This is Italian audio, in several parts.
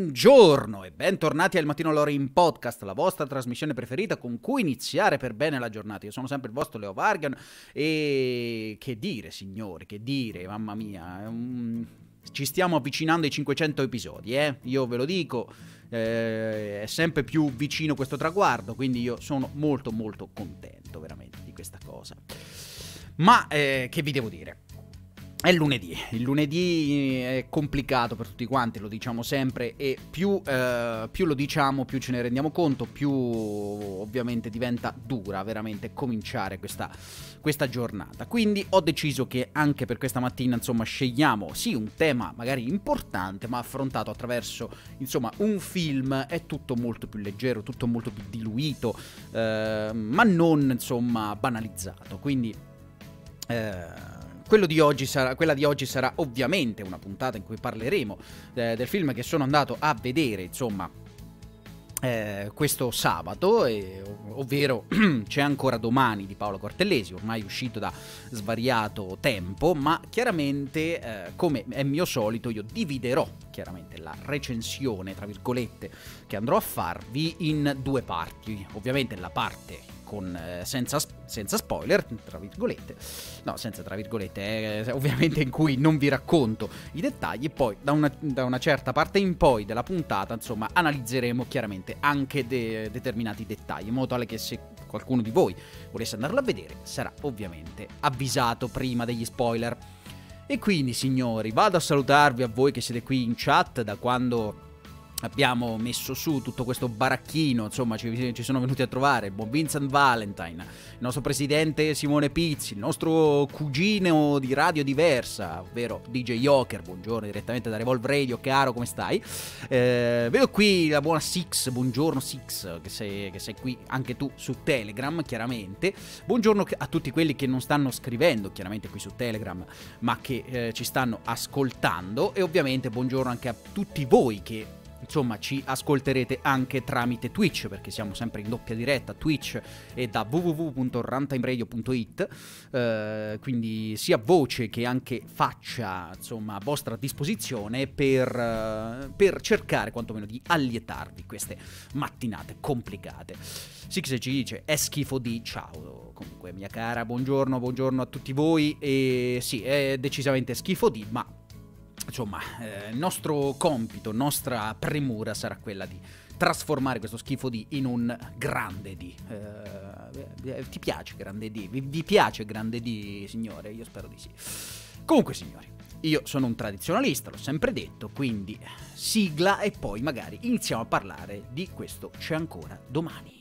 Buongiorno e bentornati al Mattino Lore in Podcast, la vostra trasmissione preferita con cui iniziare per bene la giornata. Io sono sempre il vostro Leo Vargan e che dire, signori, che dire, mamma mia, ci stiamo avvicinando ai 500 episodi, io ve lo dico, è sempre più vicino questo traguardo, quindi io sono molto contento veramente di questa cosa. Ma che vi devo dire? È lunedì, il lunedì è complicato per tutti quanti, lo diciamo sempre, e più lo diciamo, più ce ne rendiamo conto, più ovviamente diventa dura veramente cominciare questa giornata. Quindi ho deciso che anche per questa mattina, insomma, scegliamo sì un tema magari importante, ma affrontato attraverso, insomma, un film. È tutto molto più leggero, tutto molto più diluito, ma non, insomma, banalizzato. Quindi quella di oggi sarà ovviamente una puntata in cui parleremo del film che sono andato a vedere, insomma, questo sabato, ovvero C'è ancora domani di Paolo Cortellesi, ormai uscito da svariato tempo, ma chiaramente, come è mio solito, io dividerò chiaramente la recensione, tra virgolette, che andrò a farvi in due parti. Ovviamente la parte senza spoiler, tra virgolette, no, senza tra virgolette, ovviamente, in cui non vi racconto i dettagli, e poi da una certa parte in poi della puntata, insomma, analizzeremo chiaramente anche determinati dettagli, in modo tale che se qualcuno di voi volesse andarlo a vedere sarà ovviamente avvisato prima degli spoiler. E quindi, signori, vado a salutarvi a voi che siete qui in chat da quando abbiamo messo su tutto questo baracchino, insomma, ci sono venuti a trovare il buon Vincent Valentine, il nostro presidente Simone Pizzi, il nostro cugino di Radio Diversa, ovvero DJ Joker, buongiorno, direttamente da Revolve Radio. Caro, come stai? Vedo qui la buona Six, buongiorno Six, che sei qui anche tu su Telegram, chiaramente. Buongiorno a tutti quelli che non stanno scrivendo, chiaramente, qui su Telegram, ma che ci stanno ascoltando, e ovviamente buongiorno anche a tutti voi che, insomma, ci ascolterete anche tramite Twitch, perché siamo sempre in doppia diretta Twitch e da www.runtimeradio.it, quindi sia voce che anche faccia, insomma, a vostra disposizione per cercare quantomeno di allietarvi queste mattinate complicate. Six ci dice: è schifo di ciao. Comunque, mia cara, buongiorno a tutti voi. E sì, è decisamente schifo di, ma insomma, il nostro compito, nostra premura sarà quella di trasformare questo schifo di in un grande di. Ti piace grande di? Vi piace grande di, signore? Io spero di sì. Comunque, signori, io sono un tradizionalista, l'ho sempre detto, quindi sigla e poi magari iniziamo a parlare di questo C'è ancora domani.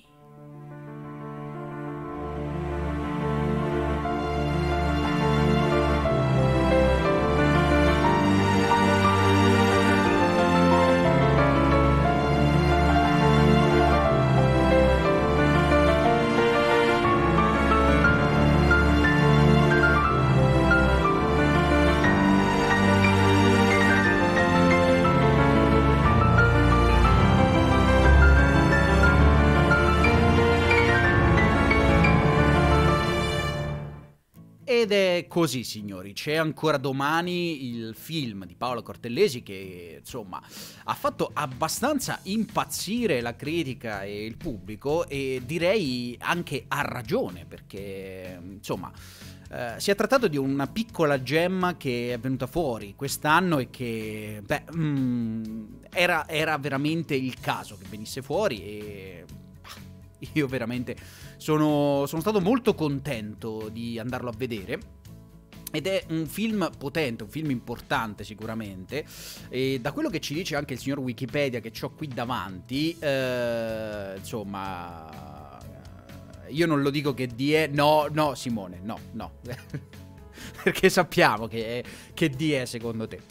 Ed è così, signori, C'è ancora domani, il film di Paolo Cortellesi che, insomma, ha fatto abbastanza impazzire la critica e il pubblico, e direi anche a ragione, perché, insomma, si è trattato di una piccola gemma che è venuta fuori quest'anno e che, era veramente il caso che venisse fuori, e io veramente sono stato molto contento di andarlo a vedere. Ed è un film potente, un film importante sicuramente, e da quello che ci dice anche il signor Wikipedia che ho qui davanti, insomma, io non lo dico che no Simone, no perché sappiamo che D è secondo te.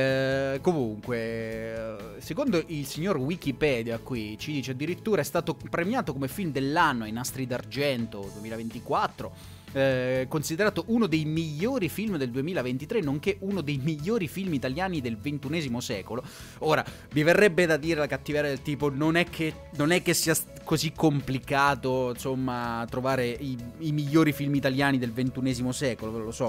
Comunque, secondo il signor Wikipedia qui ci dice addirittura è stato premiato come film dell'anno ai Nastri d'Argento 2024, considerato uno dei migliori film del 2023, nonché uno dei migliori film italiani del XXI secolo. Ora, vi verrebbe da dire la cattiveria del tipo: non è che sia così complicato, insomma, trovare i migliori film italiani del XXI secolo. Ve lo so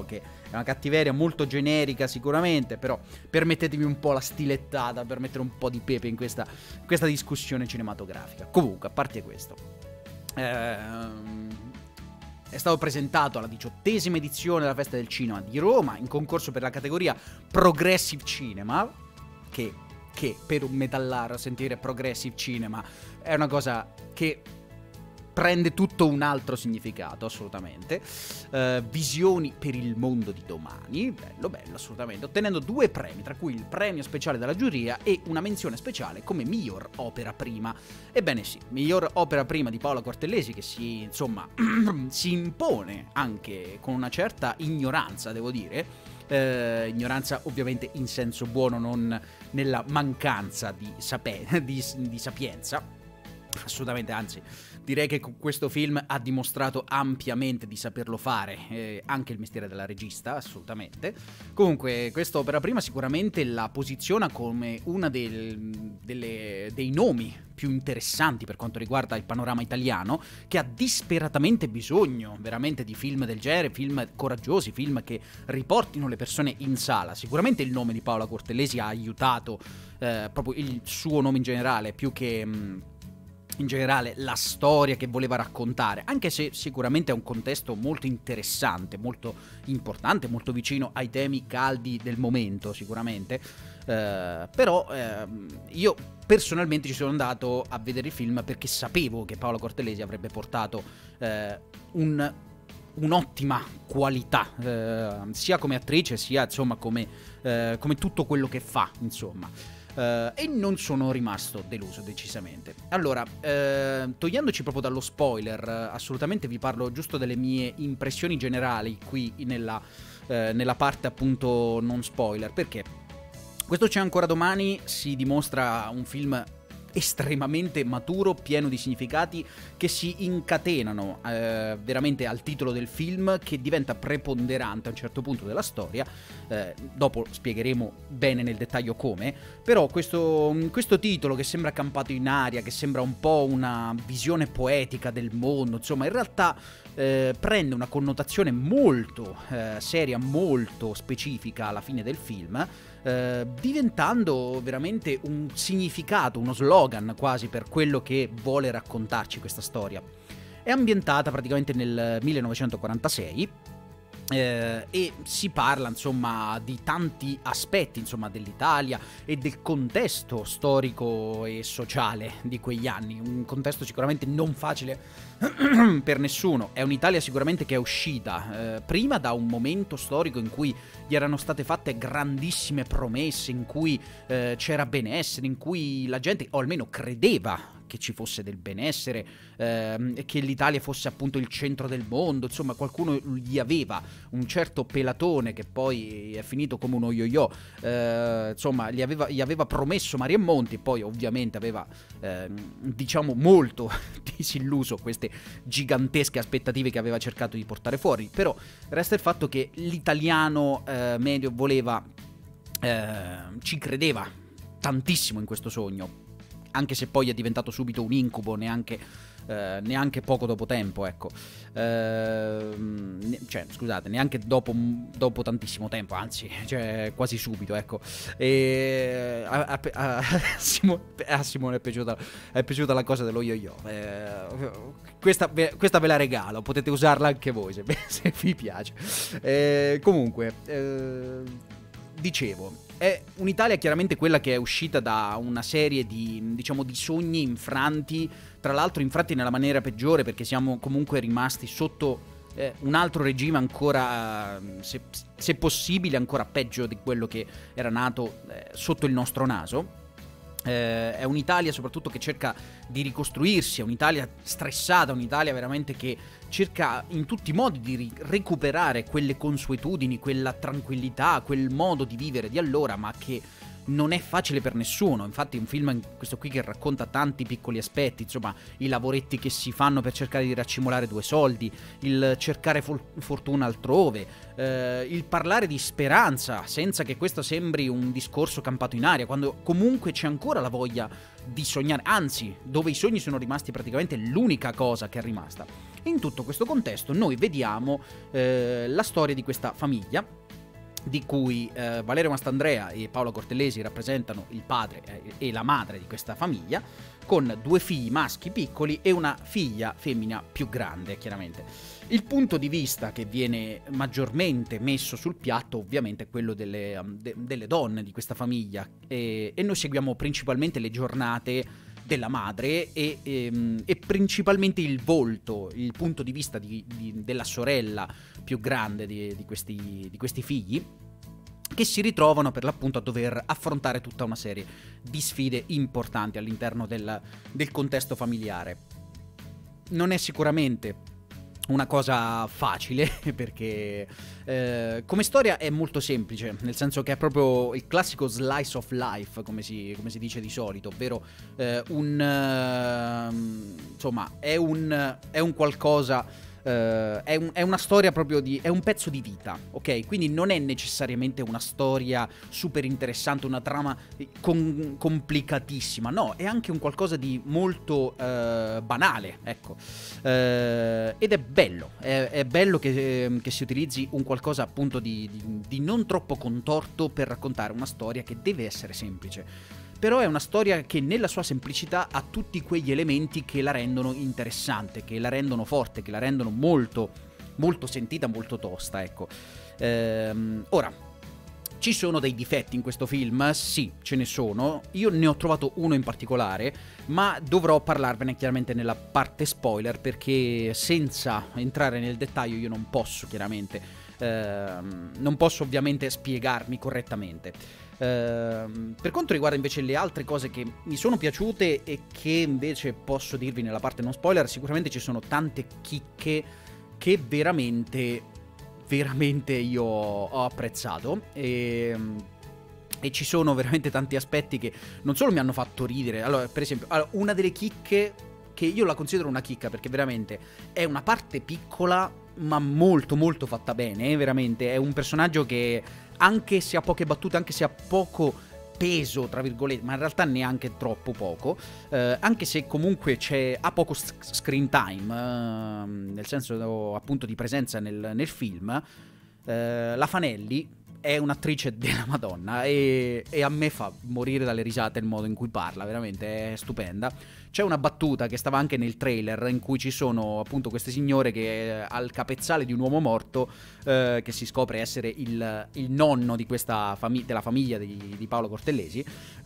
che è una cattiveria molto generica sicuramente, però permettetemi un po' la stilettata per mettere un po' di pepe in questa discussione cinematografica. Comunque, a parte questo, è stato presentato alla 18ª edizione della Festa del Cinema di Roma in concorso per la categoria Progressive Cinema, che per un metallaro sentire Progressive Cinema è una cosa che prende tutto un altro significato, assolutamente. Visioni per il mondo di domani, bello, assolutamente, ottenendo 2 premi, tra cui il premio speciale della giuria e una menzione speciale come miglior opera prima. Ebbene sì, miglior opera prima di Paola Cortellesi, che si impone anche con una certa ignoranza, devo dire. Ignoranza ovviamente in senso buono, non nella mancanza di sapienza, assolutamente, anzi direi che con questo film ha dimostrato ampiamente di saperlo fare, anche il mestiere della regista, assolutamente. Comunque questa opera prima sicuramente la posiziona come una dei nomi più interessanti per quanto riguarda il panorama italiano, che ha disperatamente bisogno veramente di film del genere, film coraggiosi, film che riportino le persone in sala. Sicuramente il nome di Paola Cortellesi ha aiutato proprio il suo nome in generale, più che in generale la storia che voleva raccontare, anche se sicuramente è un contesto molto interessante, molto importante, molto vicino ai temi caldi del momento sicuramente. Però io personalmente ci sono andato a vedere il film perché sapevo che Paola Cortellesi avrebbe portato un'ottima qualità, sia come attrice sia insomma come tutto quello che fa, insomma. E non sono rimasto deluso decisamente. Allora, togliendoci proprio dallo spoiler, assolutamente vi parlo giusto delle mie impressioni generali qui nella parte appunto non spoiler, perché questo C'è ancora domani si dimostra un film estremamente maturo, pieno di significati che si incatenano veramente al titolo del film, che diventa preponderante a un certo punto della storia. Dopo spiegheremo bene nel dettaglio come, però questo titolo che sembra campato in aria, che sembra un po' una visione poetica del mondo, insomma in realtà prende una connotazione molto seria, molto specifica alla fine del film, diventando veramente un significato, uno slogan quasi per quello che vuole raccontarci questa storia. È ambientata praticamente nel 1946 e si parla insomma di tanti aspetti insomma dell'Italia e del contesto storico e sociale di quegli anni, un contesto sicuramente non facile per nessuno. È un'Italia sicuramente che è uscita prima da un momento storico in cui gli erano state fatte grandissime promesse, in cui c'era benessere, in cui la gente, o almeno credeva che ci fosse del benessere, e che l'Italia fosse appunto il centro del mondo. Insomma, qualcuno gli aveva, un certo Pelatone che poi è finito come uno yo-yo, insomma gli aveva promesso mari e monti, poi ovviamente aveva diciamo molto disilluso queste gigantesche aspettative che aveva cercato di portare fuori. Però resta il fatto che l'italiano medio voleva, ci credeva tantissimo in questo sogno, anche se poi è diventato subito un incubo neanche poco dopo tempo, ecco. Cioè, scusate, neanche dopo tantissimo tempo, anzi, cioè quasi subito, ecco. E a Simone è piaciuta la cosa dello yo-yo. Questa ve la regalo, potete usarla anche voi se vi piace. Comunque, dicevo, è un'Italia chiaramente quella che è uscita da una serie di, diciamo, di sogni infranti, tra l'altro infranti nella maniera peggiore, perché siamo comunque rimasti sotto un altro regime ancora, se possibile, ancora peggio di quello che era nato sotto il nostro naso. È un'Italia soprattutto che cerca di ricostruirsi, è un'Italia stressata, un'Italia veramente che cerca in tutti i modi di recuperare quelle consuetudini, quella tranquillità, quel modo di vivere di allora, ma che non è facile per nessuno. Infatti è un film, questo qui, che racconta tanti piccoli aspetti, insomma i lavoretti che si fanno per cercare di raccimolare 2 soldi, il cercare fortuna altrove, il parlare di speranza senza che questo sembri un discorso campato in aria, quando comunque c'è ancora la voglia di sognare, anzi dove i sogni sono rimasti praticamente l'unica cosa che è rimasta. E in tutto questo contesto noi vediamo la storia di questa famiglia, di cui Valerio Mastandrea e Paolo Cortellesi rappresentano il padre e la madre di questa famiglia, con 2 figli maschi piccoli e una figlia femmina più grande, chiaramente. Il punto di vista che viene maggiormente messo sul piatto ovviamente è quello delle donne di questa famiglia, e noi seguiamo principalmente le giornate della madre e principalmente il volto, il punto di vista della sorella più grande di questi figli, che si ritrovano per l'appunto a dover affrontare tutta una serie di sfide importanti all'interno del contesto familiare. Non è sicuramente una cosa facile, perché come storia è molto semplice, nel senso che è proprio il classico slice of life, come si dice di solito, ovvero insomma è un qualcosa, è una storia proprio è un pezzo di vita, ok? Quindi non è necessariamente una storia super interessante, una trama complicatissima, no, è anche un qualcosa di molto banale, ecco. Ed è bello, è bello che si utilizzi un qualcosa appunto di non troppo contorto per raccontare una storia che deve essere semplice. Però è una storia che nella sua semplicità ha tutti quegli elementi che la rendono interessante, che la rendono forte, che la rendono molto, molto sentita, molto tosta, ecco. Ora, ci sono dei difetti in questo film? Sì, ce ne sono. Io ne ho trovato uno in particolare, ma dovrò parlarvene chiaramente nella parte spoiler, perché senza entrare nel dettaglio io non posso chiaramente, non posso ovviamente spiegarmi correttamente. Per quanto riguarda invece le altre cose che mi sono piaciute e che invece posso dirvi nella parte non spoiler, sicuramente ci sono tante chicche che veramente io ho apprezzato, e ci sono veramente tanti aspetti che non solo mi hanno fatto ridere. Allora, per esempio, una delle chicche, che io la considero una chicca perché veramente è una parte piccola ma molto molto fatta bene, veramente è un personaggio che, anche se ha poche battute, anche se ha poco peso, tra virgolette, ma in realtà neanche troppo poco, anche se comunque ha poco screen time, nel senso appunto di presenza nel film, la Fanelli è un'attrice della Madonna, e a me fa morire dalle risate il modo in cui parla, veramente è stupenda. C'è una battuta che stava anche nel trailer, in cui ci sono appunto queste signore che al capezzale di un uomo morto, che si scopre essere il nonno di questa della famiglia di Paolo Cortellesi,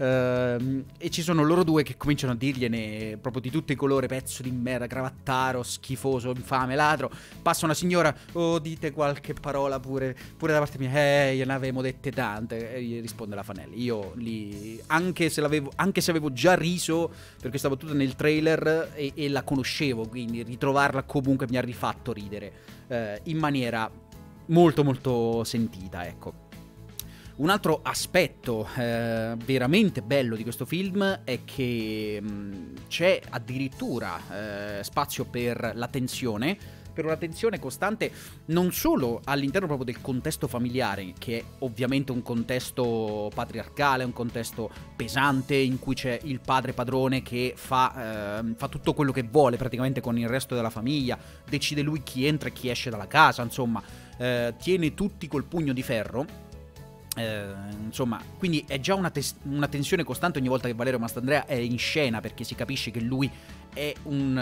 e ci sono loro due che cominciano a dirgliene proprio di tutto i colori: pezzo di merda, cravattaro, schifoso, infame, ladro. Passa una signora: oh, dite qualche parola pure da parte mia. Gliene avevamo dette tante. E gli risponde la Fanelli: io lì, anche se avevo già riso per questa battuta nel trailer e la conoscevo, quindi ritrovarla comunque mi ha rifatto ridere in maniera molto molto sentita, ecco. Un altro aspetto veramente bello di questo film è che c'è addirittura spazio per la tensione, per una tensione costante, non solo all'interno proprio del contesto familiare, che è ovviamente un contesto patriarcale, un contesto pesante, in cui c'è il padre padrone che fa tutto quello che vuole praticamente con il resto della famiglia, decide lui chi entra e chi esce dalla casa, insomma, tiene tutti col pugno di ferro. Insomma, quindi è già una tensione costante ogni volta che Valerio Mastandrea è in scena, perché si capisce che lui è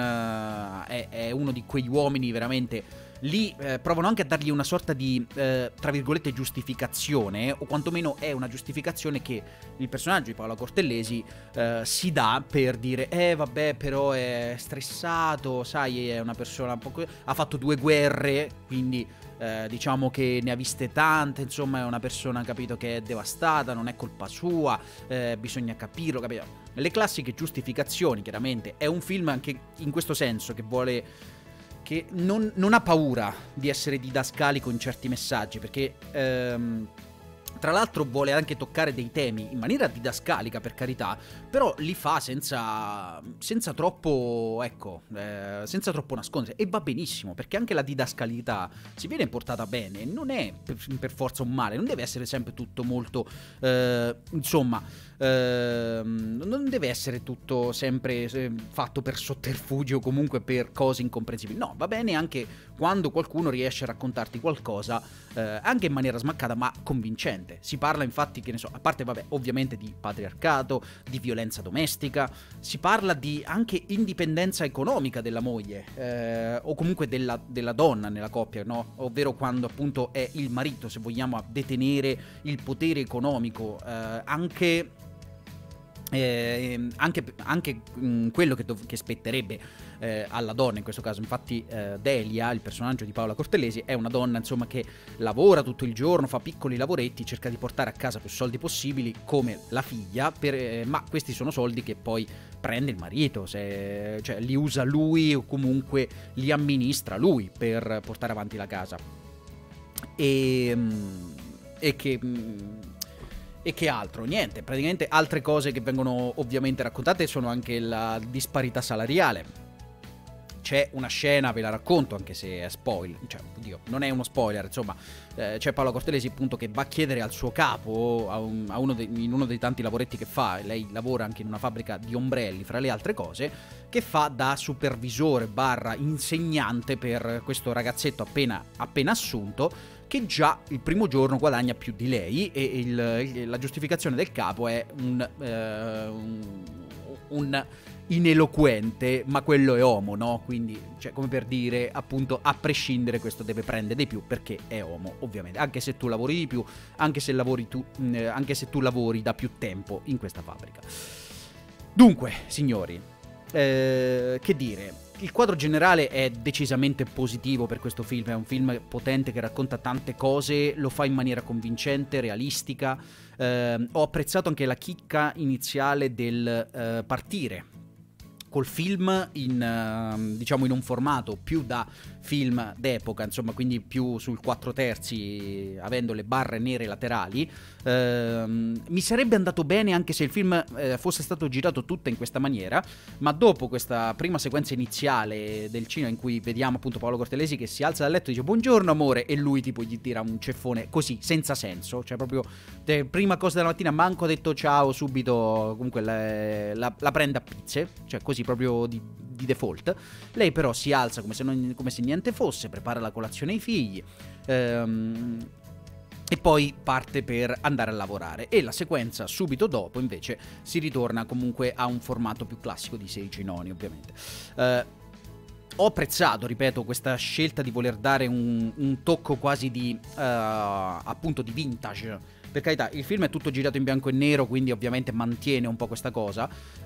uno di quegli uomini veramente lì, provano anche a dargli una sorta di tra virgolette giustificazione, o quantomeno è una giustificazione che il personaggio di Paolo Cortellesi si dà per dire vabbè, però è stressato, sai, è una persona un po', ha fatto 2 guerre, quindi diciamo che ne ha viste tante, insomma è una persona, capito, che è devastata, non è colpa sua, bisogna capirlo, capito? Le classiche giustificazioni, chiaramente. È un film anche in questo senso che vuole, che non ha paura di essere didascalico in certi messaggi, perché Tra l'altro vuole anche toccare dei temi in maniera didascalica, per carità, però li fa senza troppo, ecco, senza troppo nascondere, e va benissimo, perché anche la didascalità, se viene portata bene, non è per forza un male, non deve essere sempre tutto molto, insomma, non deve essere tutto sempre fatto per sotterfugio o comunque per cose incomprensibili. No, va bene anche quando qualcuno riesce a raccontarti qualcosa anche in maniera smaccata ma convincente. Si parla infatti, che ne so, a parte vabbè ovviamente di patriarcato, di violenza domestica, si parla di anche indipendenza economica della moglie o comunque della donna nella coppia, no? Ovvero quando appunto è il marito, se vogliamo, a detenere il potere economico, anche quello che spetterebbe alla donna in questo caso. Infatti Delia, il personaggio di Paola Cortellesi, è una donna insomma che lavora tutto il giorno, fa piccoli lavoretti, cerca di portare a casa più soldi possibili come la figlia, ma questi sono soldi che poi prende il marito, cioè li usa lui o comunque li amministra lui per portare avanti la casa. E che altro? Niente, praticamente altre cose che vengono ovviamente raccontate sono anche la disparità salariale. C'è una scena, ve la racconto anche se è spoiler, cioè oddio, non è uno spoiler, insomma, c'è Paola Cortellesi appunto che va a chiedere al suo capo, in uno dei tanti lavoretti che fa, e lei lavora anche in una fabbrica di ombrelli fra le altre cose, che fa da supervisore / insegnante per questo ragazzetto appena assunto, che già il primo giorno guadagna più di lei, e la giustificazione del capo è un ineloquente, ma quello è omo, no? Quindi, cioè, come per dire, appunto, a prescindere questo deve prendere di più perché è omo, ovviamente, anche se tu lavori di più, anche se tu lavori da più tempo in questa fabbrica. Dunque, signori, che dire, il quadro generale è decisamente positivo per questo film, è un film potente che racconta tante cose, lo fa in maniera convincente, realistica. Ho apprezzato anche la chicca iniziale del partire col film diciamo in un formato più da film d'epoca, insomma, quindi più sul 4/3, avendo le barre nere laterali. Mi sarebbe andato bene anche se il film fosse stato girato tutto in questa maniera, ma dopo questa prima sequenza iniziale del cinema in cui vediamo appunto Paolo Cortellesi che si alza dal letto e dice buongiorno amore, e lui tipo gli tira un ceffone così senza senso, cioè proprio prima cosa della mattina, manco ha detto ciao, subito comunque la prende a pizze, cioè così proprio di default. Lei però si alza come se niente fosse, prepara la colazione ai figli e poi parte per andare a lavorare, e la sequenza subito dopo invece si ritorna comunque a un formato più classico di Seiji Noni, ovviamente. Ho apprezzato, ripeto, questa scelta di voler dare un tocco quasi di appunto di vintage. Per carità, il film è tutto girato in bianco e nero, quindi ovviamente mantiene un po' questa cosa,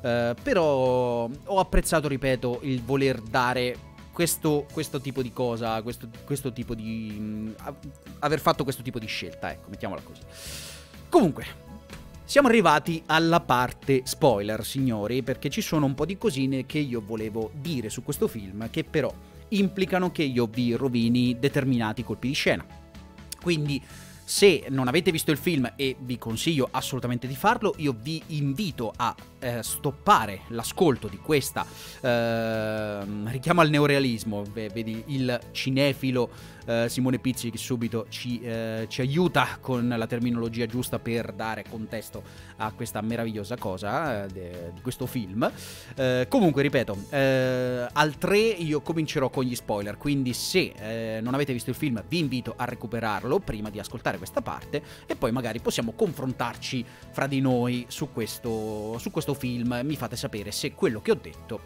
però ho apprezzato, ripeto, il voler dare questo tipo di cosa, questo tipo di aver fatto questo tipo di scelta, ecco, mettiamola così. Comunque, siamo arrivati alla parte spoiler, signori, perché ci sono un po' di cosine che io volevo dire su questo film, che però implicano che io vi rovini determinati colpi di scena. Quindi, se non avete visto il film, e vi consiglio assolutamente di farlo, io vi invito a stoppare l'ascolto di questa richiamo al neorealismo. Vedi il cinefilo Simone Pizzi che subito ci aiuta con la terminologia giusta per dare contesto a questa meravigliosa cosa di questo film. Comunque, ripeto, al 3 io comincerò con gli spoiler, quindi se non avete visto il film vi invito a recuperarlo prima di ascoltare questa parte, e poi magari possiamo confrontarci fra di noi su questo film. Mi fate sapere se quello che ho detto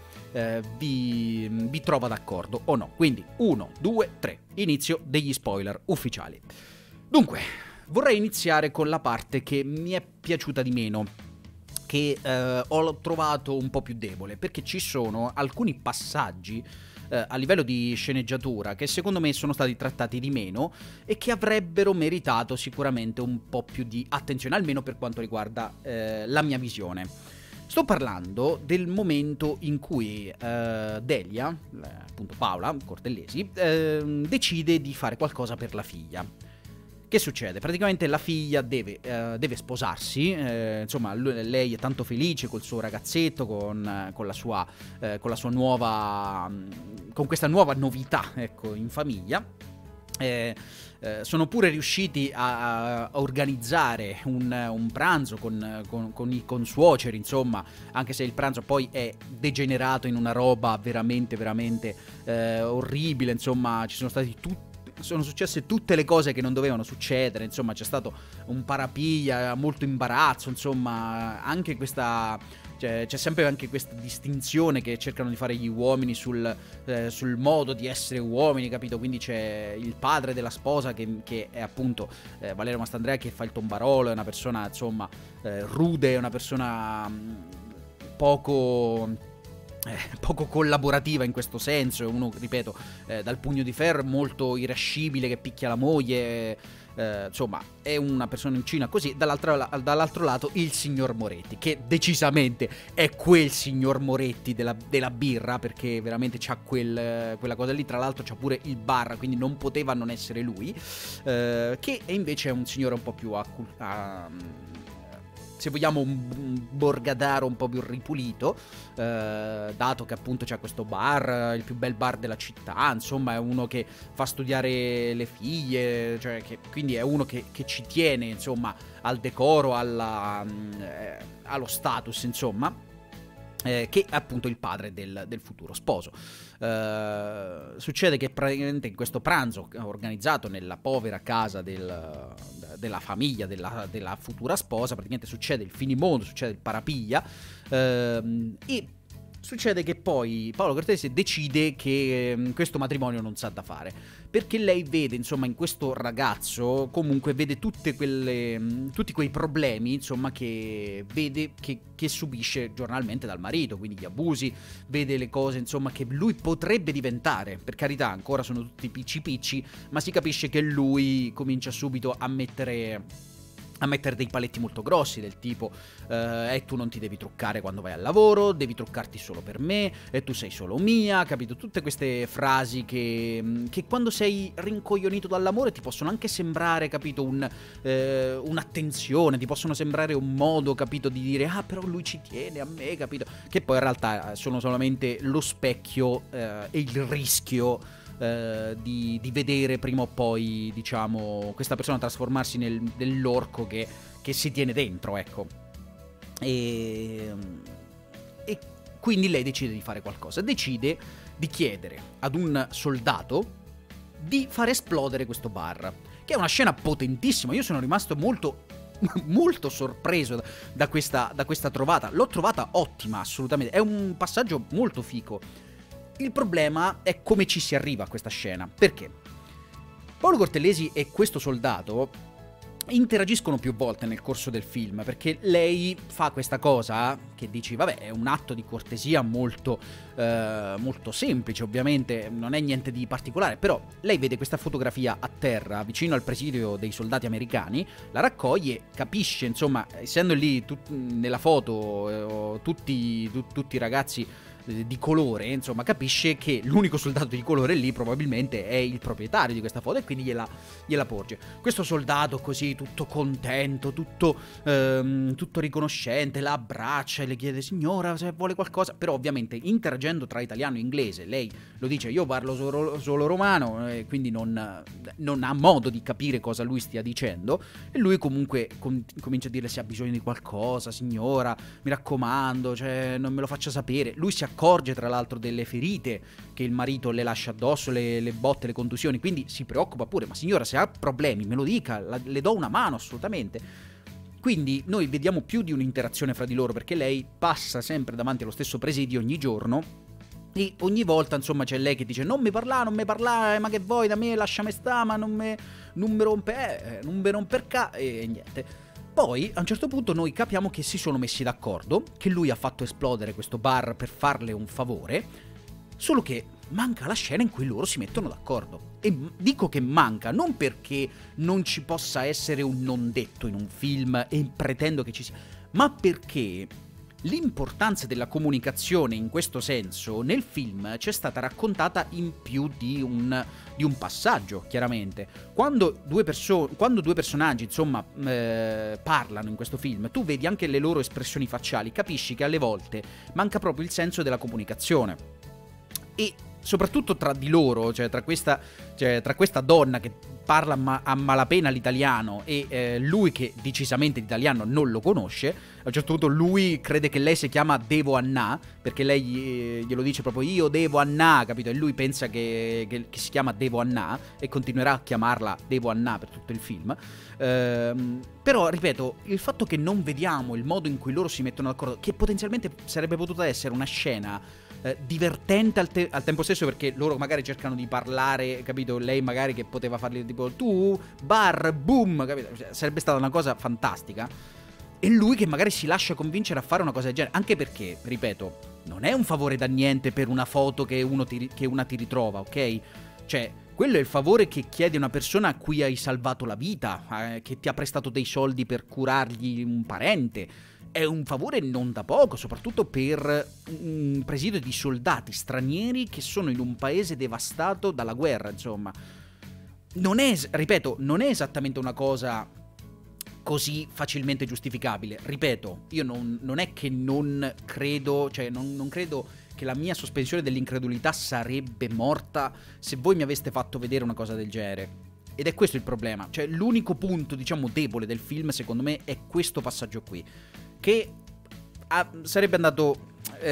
vi trova d'accordo o no. Quindi 1, 2, 3, inizio degli spoiler ufficiali. Dunque, vorrei iniziare con la parte che mi è piaciuta di meno, che ho trovato un po' più debole, perché ci sono alcuni passaggi a livello di sceneggiatura che secondo me sono stati trattati di meno e che avrebbero meritato sicuramente un po' più di attenzione, almeno per quanto riguarda la mia visione. Sto parlando del momento in cui Delia, appunto Paola Cortellesi, decide di fare qualcosa per la figlia. Che succede? Praticamente la figlia deve sposarsi, insomma lei è tanto felice col suo ragazzetto, con la sua nuova, con questa nuova novità, ecco, in famiglia. Sono pure riusciti a organizzare un pranzo con i consuoceri, insomma, anche se il pranzo poi è degenerato in una roba veramente, veramente orribile, insomma, sono successe tutte le cose che non dovevano succedere, insomma, c'è stato un parapiglia, molto imbarazzo, insomma, anche questa... C'è sempre anche questa distinzione che cercano di fare gli uomini sul modo di essere uomini, capito? Quindi c'è il padre della sposa che è appunto Valerio Mastandrea, che fa il tombarolo, è una persona, insomma, rude, è una persona poco collaborativa in questo senso, è uno, ripeto, dal pugno di ferro, molto irascibile, che picchia la moglie, insomma è una personcina così. Dall'altro lato il signor Moretti, che decisamente è quel signor Moretti della birra, perché veramente c'ha quella cosa lì, tra l'altro c'ha pure il bar, quindi non poteva non essere lui, che invece è un signore un po' più se vogliamo un borgataro un po' più ripulito, dato che appunto c'è questo bar, il più bel bar della città, insomma è uno che fa studiare le figlie, cioè quindi è uno che ci tiene, insomma, al decoro, allo status, insomma. Che è appunto il padre del futuro sposo. Succede che praticamente in questo pranzo organizzato nella povera casa della famiglia della futura sposa, praticamente succede il finimondo, succede il parapiglia, e succede che poi Paolo Cortese decide che questo matrimonio non sa da fare, perché lei vede, insomma, in questo ragazzo, comunque vede tutti quei problemi, insomma, che vede che subisce giornalmente dal marito, quindi gli abusi, vede le cose, insomma, che lui potrebbe diventare. Per carità, ancora sono tutti picci, ma si capisce che lui comincia subito a mettere dei paletti molto grossi, del tipo tu non ti devi truccare quando vai al lavoro, devi truccarti solo per me, e tu sei solo mia, capito? Tutte queste frasi che quando sei rincoglionito dall'amore ti possono anche sembrare, capito, un'attenzione, ti possono sembrare un modo, capito, di dire ah, però lui ci tiene a me, capito? Che poi in realtà sono solamente lo specchio e il rischio di vedere prima o poi, diciamo, questa persona trasformarsi nell'orco che si tiene dentro, ecco. E quindi lei decide di fare qualcosa, decide di chiedere ad un soldato di far esplodere questo bar, che è una scena potentissima. Io sono rimasto molto molto sorpreso da questa trovata. L'ho trovata ottima, assolutamente, è un passaggio molto fico. Il problema è come ci si arriva a questa scena. Perché? Paolo Cortellesi e questo soldato interagiscono più volte nel corso del film, perché lei fa questa cosa che dici, vabbè, è un atto di cortesia molto semplice, ovviamente non è niente di particolare, però lei vede questa fotografia a terra vicino al presidio dei soldati americani, la raccoglie, capisce, insomma, essendo lì nella foto tutti i ragazzi di colore, insomma, capisce che l'unico soldato di colore lì probabilmente è il proprietario di questa foto, e quindi gliela porge. Questo soldato così tutto contento, tutto riconoscente, la abbraccia e le chiede signora se vuole qualcosa, però ovviamente interagendo tra italiano e inglese, lei lo dice io parlo solo romano, quindi non ha modo di capire cosa lui stia dicendo, e lui comunque comincia a dirle se ha bisogno di qualcosa, signora, mi raccomando, cioè non me lo faccia sapere. Lui si accorge tra l'altro delle ferite che il marito le lascia addosso, le botte, le contusioni, quindi si preoccupa pure, ma signora, se ha problemi me lo dica, le do una mano assolutamente. Quindi noi vediamo più di un'interazione fra di loro, perché lei passa sempre davanti allo stesso presidio ogni giorno, e ogni volta, insomma, c'è lei che dice non mi parla, ma che vuoi da me, lasciami sta, ma non mi romper ca, e niente. Poi, a un certo punto, noi capiamo che si sono messi d'accordo, che lui ha fatto esplodere questo bar per farle un favore, solo che manca la scena in cui loro si mettono d'accordo. E dico che manca non perché non ci possa essere un non detto in un film, e pretendo che ci sia, ma perché l'importanza della comunicazione in questo senso nel film c'è stata raccontata in più di un passaggio, chiaramente. Quando due personaggi, insomma, parlano in questo film, tu vedi anche le loro espressioni facciali, capisci che alle volte manca proprio il senso della comunicazione. E soprattutto tra di loro, cioè tra questa donna che parla a malapena l'italiano e lui che decisamente l'italiano non lo conosce. A un certo punto lui crede che lei si chiama Devo Anna, perché lei glielo dice proprio io devo Anna, capito? E lui pensa che si chiama Devo Anna e continuerà a chiamarla Devo Anna per tutto il film. Però, ripeto, il fatto che non vediamo il modo in cui loro si mettono d'accordo, che potenzialmente sarebbe potuta essere una scena divertente al tempo stesso, perché loro magari cercano di parlare, capito? Lei magari che poteva fargli tipo tu, bar, boom, capito? Cioè, sarebbe stata una cosa fantastica. E lui che magari si lascia convincere a fare una cosa del genere, anche perché, ripeto, non è un favore da niente per una foto che una ti ritrova, ok? Cioè, quello è il favore che chiede una persona a cui hai salvato la vita, che ti ha prestato dei soldi per curargli un parente. È un favore non da poco, soprattutto per un presidio di soldati stranieri che sono in un paese devastato dalla guerra, insomma. Non è, ripeto, non è esattamente una cosa così facilmente giustificabile. Ripeto, io non è che non credo, cioè non credo che la mia sospensione dell'incredulità sarebbe morta se voi mi aveste fatto vedere una cosa del genere. Ed è questo il problema. Cioè, l'unico punto, diciamo, debole del film, secondo me, è questo passaggio qui, che sarebbe andato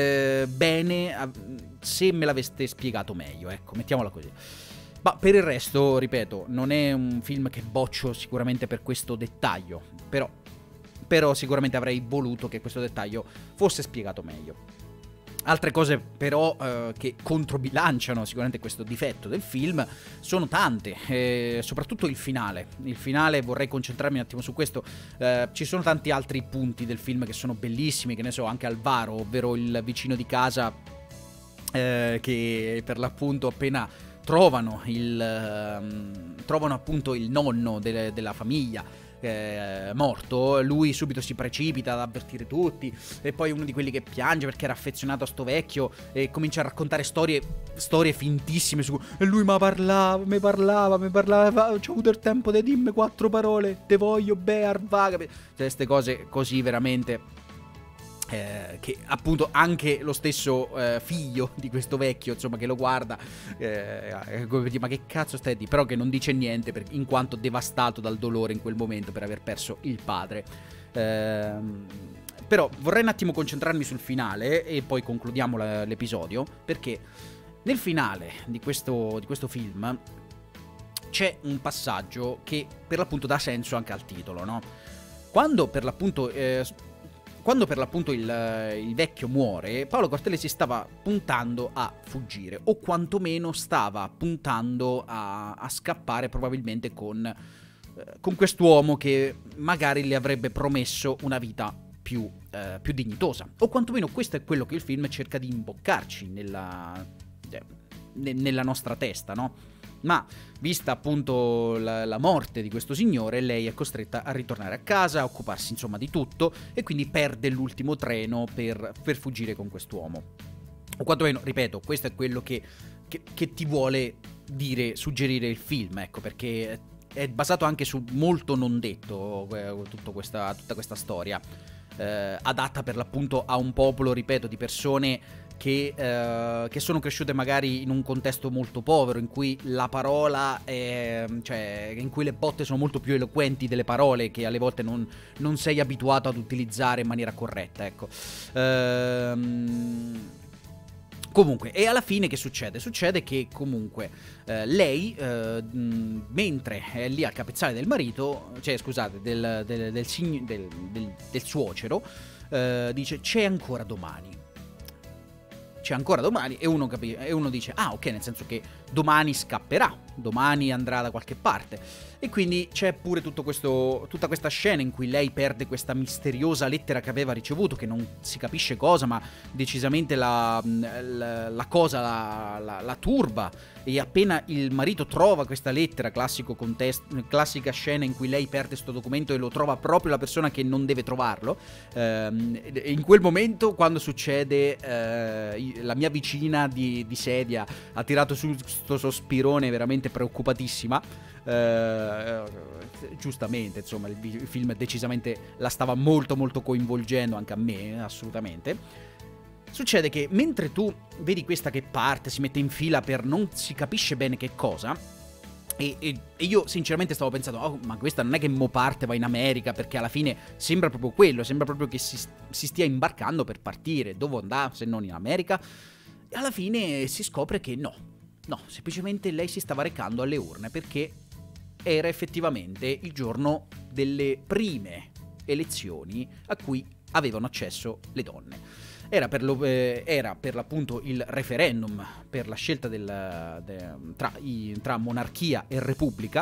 bene se me l'aveste spiegato meglio, ecco, mettiamola così. Ma per il resto, ripeto, non è un film che boccio sicuramente per questo dettaglio, però sicuramente avrei voluto che questo dettaglio fosse spiegato meglio. Altre cose però che controbilanciano sicuramente questo difetto del film sono tante, soprattutto il finale. Il finale, vorrei concentrarmi un attimo su questo. Ci sono tanti altri punti del film che sono bellissimi, che ne so, anche Alvaro, ovvero il vicino di casa che per l'appunto appena trovano appunto il nonno della famiglia morto, lui subito si precipita ad avvertire tutti, e poi uno di quelli che piange perché era affezionato a sto vecchio e comincia a raccontare storie fintissime su e lui mi parlava, c'ho avuto il tempo di dirmi 4 parole, te voglio bear vaga, cioè queste cose così veramente che appunto anche lo stesso figlio di questo vecchio, insomma, che lo guarda ma che cazzo stai di, però che non dice niente in quanto devastato dal dolore in quel momento per aver perso il padre. Però vorrei un attimo concentrarmi sul finale e poi concludiamo l'episodio, perché nel finale di questo film c'è un passaggio che per l'appunto dà senso anche al titolo, no? Quando per l'appunto il vecchio muore, Paolo Cortellesi stava puntando a fuggire, o quantomeno stava puntando a scappare probabilmente con quest'uomo che magari le avrebbe promesso una vita più dignitosa. O quantomeno questo è quello che il film cerca di imboccarci nella nostra testa, no? Ma vista appunto la morte di questo signore, lei è costretta a ritornare a casa, a occuparsi insomma di tutto, e quindi perde l'ultimo treno per fuggire con quest'uomo. O quantomeno, ripeto, questo è quello che ti vuole suggerire il film, ecco, perché è basato anche su molto non detto tutta questa storia, adatta per l'appunto a un popolo, ripeto, di persone che sono cresciute magari in un contesto molto povero, in cui la parola cioè in cui le botte sono molto più eloquenti delle parole che alle volte non sei abituato ad utilizzare in maniera corretta, ecco. Comunque, e alla fine che succede? Succede che comunque lei, mentre è lì al capezzale del marito, cioè scusate, del suocero, dice c'è ancora domani. E uno dice, ah ok, nel senso che domani scapperà, domani andrà da qualche parte. E quindi c'è pure tutta questa scena in cui lei perde questa misteriosa lettera che aveva ricevuto, che non si capisce cosa, ma decisamente la turba. E appena il marito trova questa lettera, classica scena in cui lei perde questo documento e lo trova proprio la persona che non deve trovarlo, in quel momento, quando succede, la mia vicina di sedia ha tirato su questo sospirone veramente preoccupatissima. Giustamente, insomma, il film decisamente la stava molto molto coinvolgendo, anche a me, assolutamente. Succede che mentre tu vedi questa che parte, si mette in fila per non si capisce bene che cosa, e io sinceramente stavo pensando, oh, ma questa non è che mo parte, va in America, perché alla fine sembra proprio quello, sembra proprio che si stia imbarcando per partire. Dove andà se non in America? E alla fine si scopre che no, semplicemente lei si stava recando alle urne, perché era effettivamente il giorno delle prime elezioni a cui avevano accesso le donne. Era per l'appunto il referendum per la scelta tra monarchia e repubblica,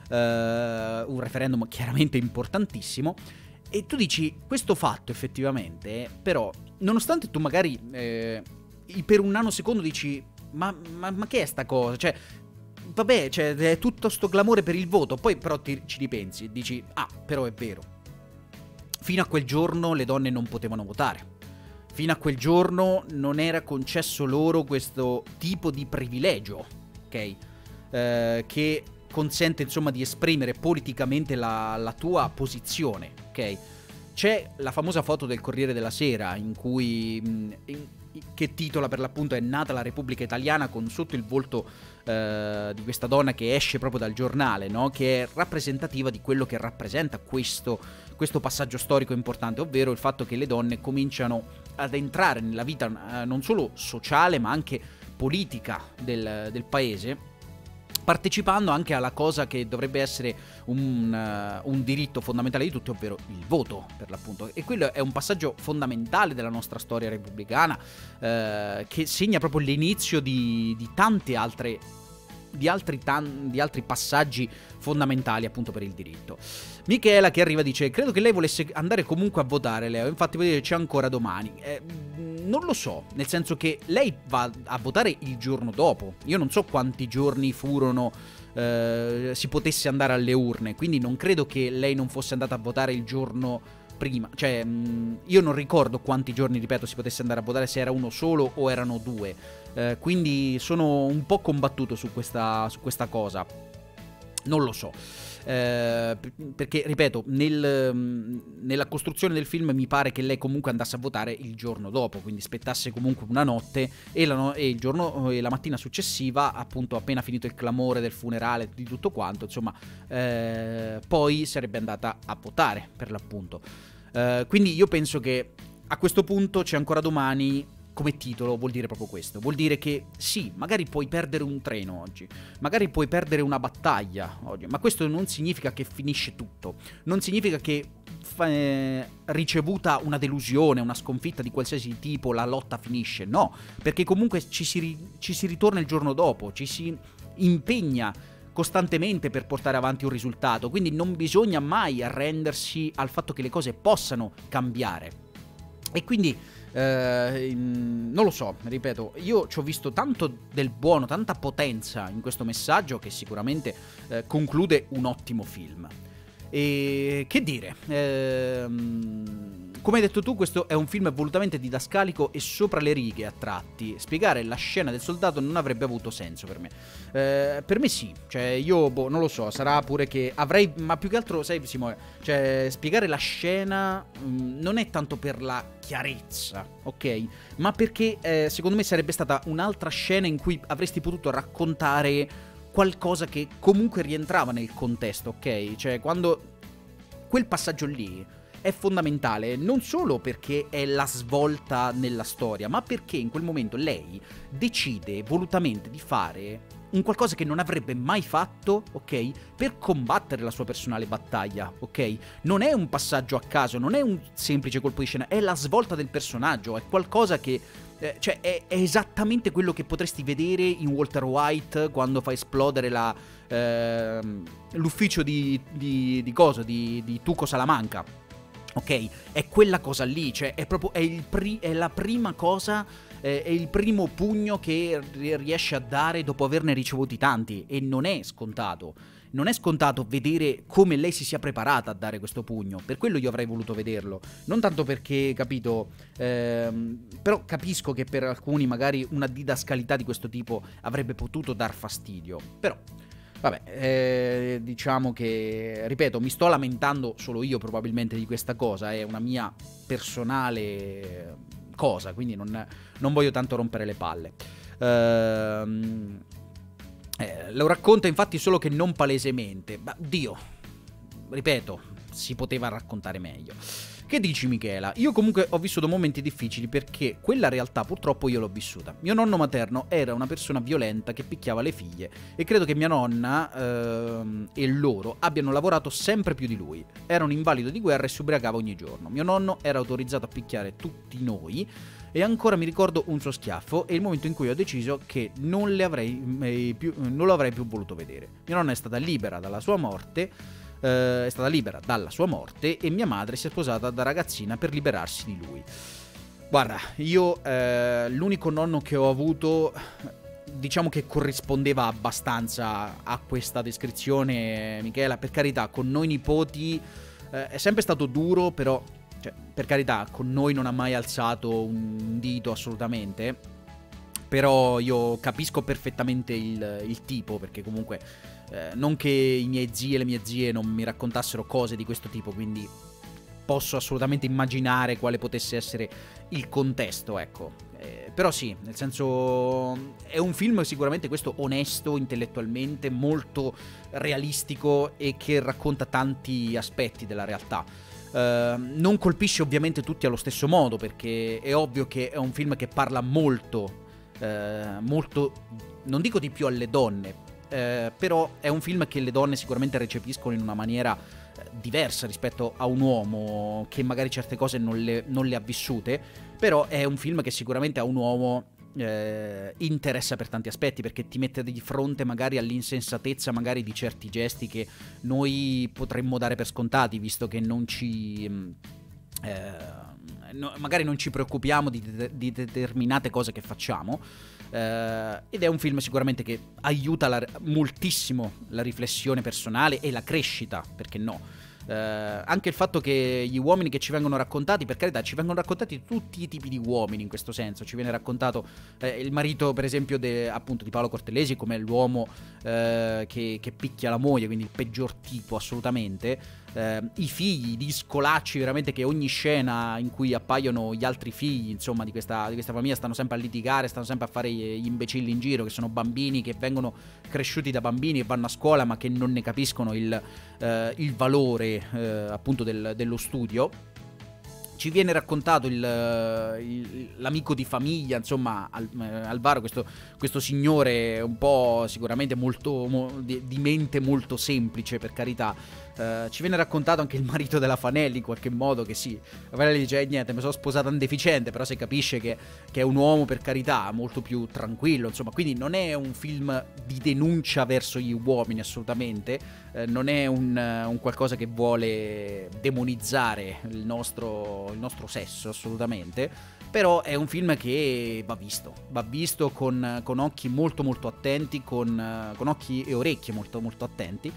un referendum chiaramente importantissimo. E tu dici, questo fatto effettivamente, però, nonostante tu magari per un nanosecondo dici, ma che è sta cosa? Cioè, vabbè, cioè, è tutto sto clamore per il voto. Poi però ci ripensi e dici, ah, però è vero. Fino a quel giorno le donne non potevano votare. Fino a quel giorno non era concesso loro questo tipo di privilegio, ok? Che consente, insomma, di esprimere politicamente la tua posizione, ok? C'è la famosa foto del Corriere della Sera in cui che titola per l'appunto "È nata la Repubblica Italiana", con sotto il volto di questa donna che esce proprio dal giornale, no? Che è rappresentativa di quello che rappresenta questo passaggio storico importante, ovvero il fatto che le donne cominciano ad entrare nella vita non solo sociale ma anche politica del paese, partecipando anche alla cosa che dovrebbe essere un diritto fondamentale di tutti, ovvero il voto, per l'appunto. E quello è un passaggio fondamentale della nostra storia repubblicana, che segna proprio l'inizio di tante altre di altri passaggi fondamentali appunto per il diritto. Michela che arriva dice: credo che lei volesse andare comunque a votare, Leo, infatti vuol dire c'è ancora domani. Non lo so, nel senso che lei va a votare il giorno dopo. Io non so quanti giorni furono si potesse andare alle urne, quindi non credo che lei non fosse andata a votare il giorno prima. Cioè, io non ricordo quanti giorni, ripeto, si potesse andare a votare, se era uno solo o erano due. Quindi sono un po' combattuto su questa cosa. Non lo so. Perché, ripeto, nella costruzione del film mi pare che lei comunque andasse a votare il giorno dopo, quindi aspettasse comunque una notte e la mattina successiva, appunto appena finito il clamore del funerale, di tutto quanto, insomma, poi sarebbe andata a votare, per l'appunto. Quindi io penso che a questo punto c'è ancora domani. Come titolo vuol dire proprio questo, vuol dire che sì, magari puoi perdere un treno oggi, magari puoi perdere una battaglia oggi, ma questo non significa che finisce tutto, non significa che ricevuta una delusione, una sconfitta di qualsiasi tipo, la lotta finisce, no, perché comunque ci si ritorna il giorno dopo, ci si impegna costantemente per portare avanti un risultato, quindi non bisogna mai arrendersi al fatto che le cose possano cambiare. E quindi non lo so, ripeto, io ci ho visto tanto del buono, tanta potenza in questo messaggio che sicuramente conclude un ottimo film. E che dire, come hai detto tu, questo è un film volutamente didascalico e sopra le righe a tratti. Spiegare la scena del soldato non avrebbe avuto senso per me. Per me sì, cioè io non lo so, sarà pure che avrei, ma più che altro, sai Simone, cioè spiegare la scena non è tanto per la chiarezza, ok? Ma perché secondo me sarebbe stata un'altra scena in cui avresti potuto raccontare qualcosa che comunque rientrava nel contesto, ok? Cioè quando quel passaggio lì è fondamentale non solo perché è la svolta nella storia, ma perché in quel momento lei decide volutamente di fare un qualcosa che non avrebbe mai fatto, ok? Per combattere la sua personale battaglia, ok? Non è un passaggio a caso, non è un semplice colpo di scena, è la svolta del personaggio, è qualcosa che cioè è esattamente quello che potresti vedere in Walter White quando fa esplodere l'ufficio di Tuco Salamanca. Ok, è quella cosa lì, cioè è proprio è la prima cosa, è il primo pugno che riesce a dare dopo averne ricevuti tanti, e non è scontato. Non è scontato vedere come lei si sia preparata a dare questo pugno. Per quello io avrei voluto vederlo. Non tanto perché, capito, però capisco che per alcuni magari una didascalità di questo tipo avrebbe potuto dar fastidio. Però, vabbè, diciamo che, ripeto, mi sto lamentando solo io probabilmente di questa cosa. È una mia personale cosa, quindi non voglio tanto rompere le palle. Lo racconta infatti solo che non palesemente. Ma Dio, ripeto, si poteva raccontare meglio. Che dici, Michela? Io comunque ho vissuto momenti difficili, perché quella realtà purtroppo io l'ho vissuta. Mio nonno materno era una persona violenta che picchiava le figlie, e credo che mia nonna e loro abbiano lavorato sempre più di lui. Era un invalido di guerra e si ubriacava ogni giorno. Mio nonno era autorizzato a picchiare tutti noi, e ancora mi ricordo un suo schiaffo e il momento in cui ho deciso che non lo avrei più voluto vedere. Mia nonna è stata libera dalla sua morte, e mia madre si è sposata da ragazzina per liberarsi di lui. Guarda, io l'unico nonno che ho avuto, diciamo che corrispondeva abbastanza a questa descrizione, Michela. Per carità, con noi nipoti è sempre stato duro, però, cioè, per carità, con noi non ha mai alzato un dito assolutamente. Però io capisco perfettamente il tipo, perché comunque non che i miei zii e le mie zie non mi raccontassero cose di questo tipo, quindi posso assolutamente immaginare quale potesse essere il contesto, ecco. Però sì, nel senso, è un film sicuramente questo onesto intellettualmente, molto realistico, e che racconta tanti aspetti della realtà. Non colpisce ovviamente tutti allo stesso modo, perché è ovvio che è un film che parla molto, non dico di più alle donne, però è un film che le donne sicuramente recepiscono in una maniera diversa rispetto a un uomo che magari certe cose non le ha vissute. Però è un film che sicuramente a un uomo interessa per tanti aspetti, perché ti mette di fronte magari all'insensatezza magari di certi gesti che noi potremmo dare per scontati, visto che non ci magari non ci preoccupiamo di determinate cose che facciamo. Ed è un film sicuramente che aiuta moltissimo la riflessione personale e la crescita, perché no? Anche il fatto che gli uomini che ci vengono raccontati, per carità, ci vengono raccontati tutti i tipi di uomini in questo senso. Ci viene raccontato il marito, per esempio, appunto di Paolo Cortellesi, come l'uomo che picchia la moglie, quindi il peggior tipo assolutamente. I figli, di scolacci veramente, che ogni scena in cui appaiono gli altri figli, insomma, di questa famiglia, stanno sempre a litigare, stanno sempre a fare gli imbecilli in giro, che sono bambini che vengono cresciuti da bambini e vanno a scuola ma che non ne capiscono il valore appunto dello studio. Ci viene raccontato l'amico di famiglia, insomma, Alvaro, questo signore un po' sicuramente molto di mente molto semplice, per carità. Ci viene raccontato anche il marito della Fanelli, in qualche modo, che sì, la Fanelli dice niente, mi sono sposata un deficiente, però si capisce che è un uomo, per carità, molto più tranquillo, insomma. Quindi non è un film di denuncia verso gli uomini, assolutamente. Non è un qualcosa che vuole demonizzare il nostro sesso, assolutamente. Però è un film che va visto con occhi molto molto attenti, con occhi e orecchie molto molto attenti.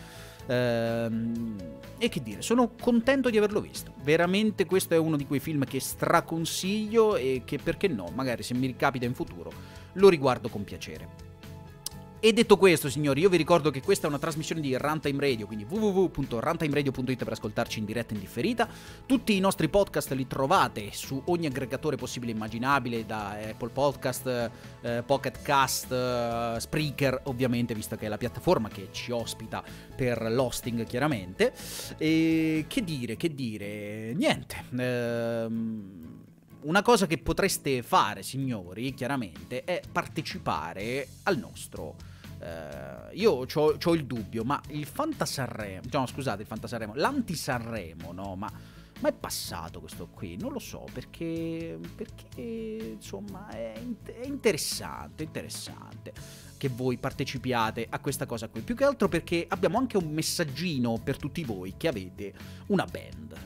E che dire, sono contento di averlo visto. Veramente questo è uno di quei film che straconsiglio, e che, perché no, magari se mi ricapita in futuro lo riguardo con piacere. E detto questo, signori, io vi ricordo che questa è una trasmissione di Runtime Radio, quindi www.runtimeradio.it per ascoltarci in diretta e in differita. Tutti i nostri podcast li trovate su ogni aggregatore possibile e immaginabile, da Apple Podcast, Pocket Cast, Spreaker, ovviamente, visto che è la piattaforma che ci ospita per l'hosting, chiaramente. E che dire, niente. Una cosa che potreste fare, signori, chiaramente, è partecipare al nostro... io c'ho il dubbio, ma il Fantasanremo... No, scusate, il Fantasanremo... L'Antisanremo, no, ma... ma è passato questo qui, non lo so, perché insomma è interessante che voi partecipiate a questa cosa qui, più che altro perché abbiamo anche un messaggino per tutti voi che avete una band.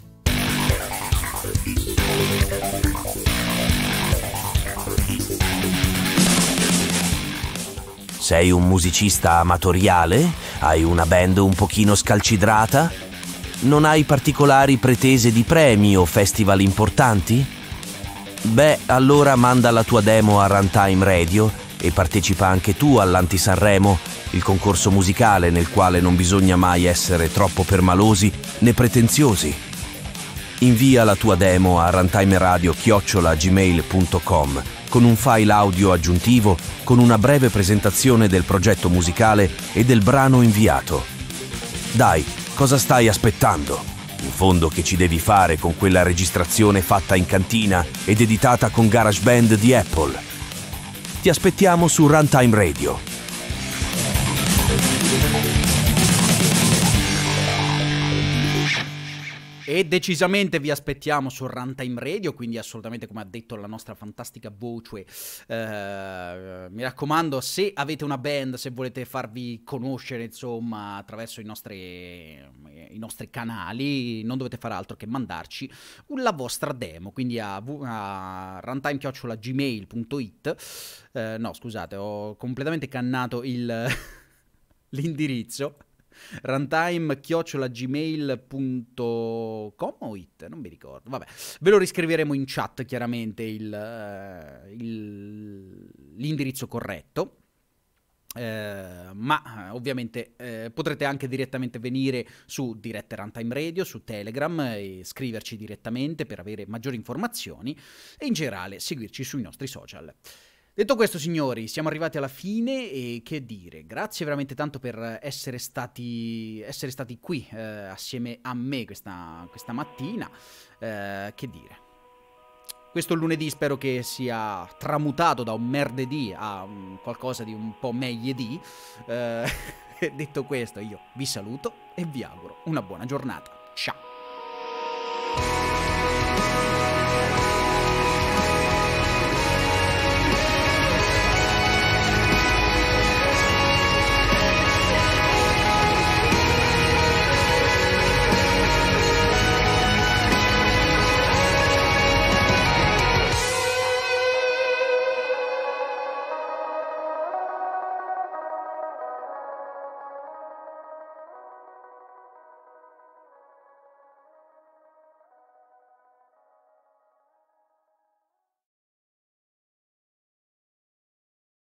Sei un musicista amatoriale? Hai una band un pochino scalcidrata? Non hai particolari pretese di premi o festival importanti? Beh, allora manda la tua demo a Runtime Radio e partecipa anche tu all'Anti-Sanremo, il concorso musicale nel quale non bisogna mai essere troppo permalosi né pretenziosi. Invia la tua demo a runtimeradio@gmail.com con un file audio aggiuntivo con una breve presentazione del progetto musicale e del brano inviato. Dai, cosa stai aspettando? In fondo che ci devi fare con quella registrazione fatta in cantina ed editata con GarageBand di Apple? Ti aspettiamo su Runtime Radio. E decisamente vi aspettiamo su Runtime Radio, quindi assolutamente, come ha detto la nostra fantastica voce, mi raccomando, se avete una band, se volete farvi conoscere insomma attraverso i nostri canali, non dovete fare altro che mandarci la vostra demo, quindi a runtime@gmail.it. No, scusate, ho completamente cannato l'indirizzo. runtime@gmail.com o it, non mi ricordo, vabbè, ve lo riscriveremo in chat chiaramente l'indirizzo corretto, ma ovviamente potrete anche direttamente venire su Dirette Runtime Radio, su Telegram, e scriverci direttamente per avere maggiori informazioni e in generale seguirci sui nostri social. Detto questo, signori, siamo arrivati alla fine e che dire, grazie veramente tanto per essere stati qui assieme a me questa mattina, che dire. Questo lunedì spero che sia tramutato da un merdedì a qualcosa di un po' megliedì. Detto questo, io vi saluto e vi auguro una buona giornata. Ciao!